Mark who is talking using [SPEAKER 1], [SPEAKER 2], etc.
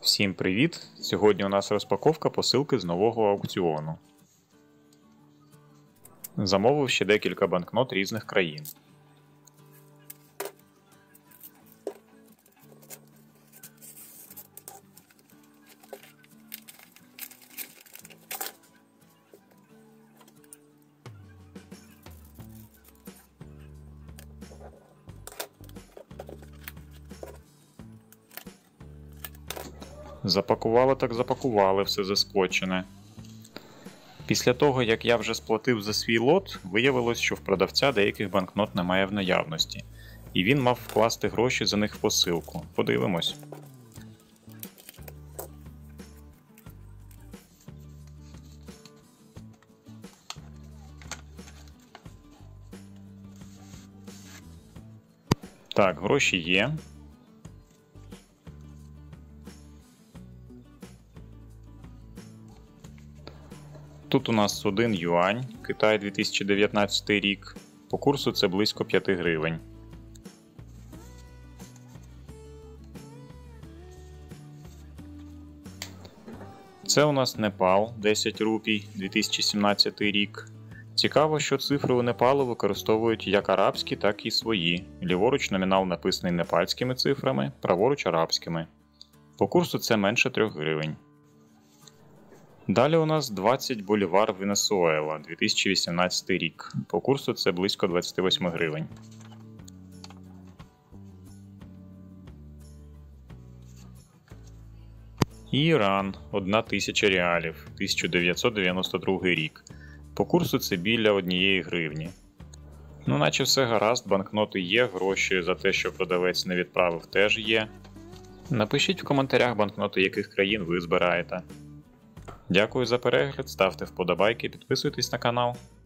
[SPEAKER 1] Всім привіт! Сьогодні у нас розпаковка посилки з нового аукціону. Замовив ще декілька банкнот різних країн. Запакували так запакували, все заскочене. Після того, як я вже сплатив за свій лот, виявилось, що в продавця деяких банкнот немає в наявності. І він мав вкласти гроші за них в посилку. Подивимось. Так, гроші є. Тут у нас 1 юань, Китай 2019 рік. По курсу це близько 5 гривень. Це у нас Непал 10 рупій 2017 рік. Цікаво, що цифри у Непалу використовують як арабські, так і свої. Ліворуч номінал написаний непальськими цифрами, праворуч арабськими. По курсу це менше 3 гривень. Далі у нас 20 болівар Венесуела 2018 рік. По курсу це близько 28 гривень. І Іран 1000 реалів 1992 рік. По курсу це біля 1 гривні. Ну наче все гаразд, банкноти є, гроші за те, що продавець не відправив, теж є. Напишіть в коментарях банкноти яких країн ви збираєте. Дякую за перегляд, ставте вподобайки, підписуйтесь на канал.